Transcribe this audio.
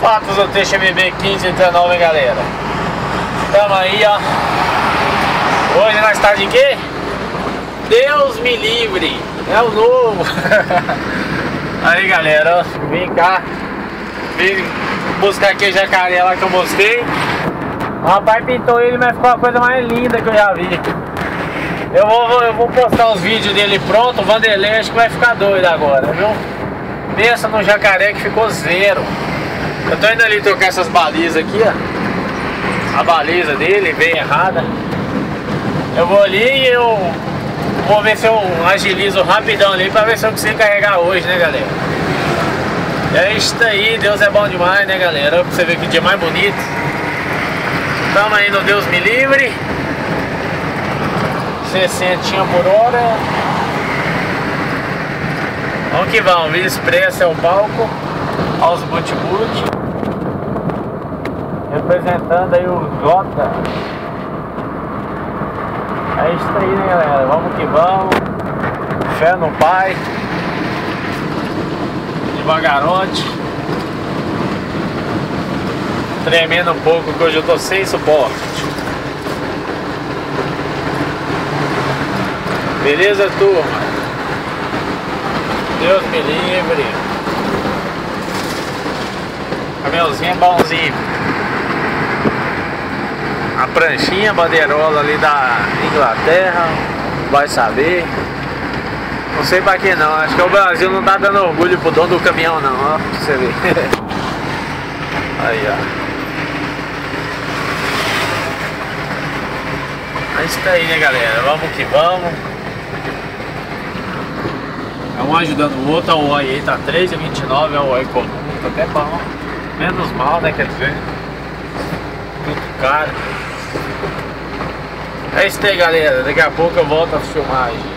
Fotos do TXMB 1519, hein, galera. Tamo aí, ó. Hoje nós tá de quê? Deus me livre. É o novo. Aí, galera, ó. Vem cá. Vim buscar aqui o jacaré lá que eu mostrei. O rapaz pintou ele, mas ficou a coisa mais linda que eu já vi. Eu vou postar os vídeos dele pronto. O Vanderlei acho que vai ficar doido agora, viu? Pensa no jacaré que ficou zero. Eu tô indo ali trocar essas balizas aqui, ó. A baliza dele veio errada. Eu vou ali e eu vou ver se eu agilizo rapidão ali pra ver se eu consigo carregar hoje, né, galera? É isso aí, Deus é bom demais, né, galera? Pra você ver que dia mais bonito. Tamo aí no Deus me livre. 60 por hora. Vamos que vamos, Via Expressa é o palco. Aos boot-boot. Representando aí o Jota. É isso aí, né, galera? Vamos que vamos. Fé no Pai. Devagarote. Tremendo um pouco, que hoje eu tô sem suporte. Beleza, turma? Deus me livre. Caminhãozinho é bonzinho. A pranchinha, a bandeirola ali da Inglaterra. Vai saber. Não sei pra que não. Acho que o Brasil não tá dando orgulho pro dono do caminhão não, ó. Pra você ver. Aí, ó. É isso aí, né, galera? Vamos que vamos. É um ajudando o outro. A oi aí tá 3,29. É o oi comum. Tá até bom. Menos mal, né? Quer dizer, muito caro. É isso aí, galera. Daqui a pouco eu volto a filmagem.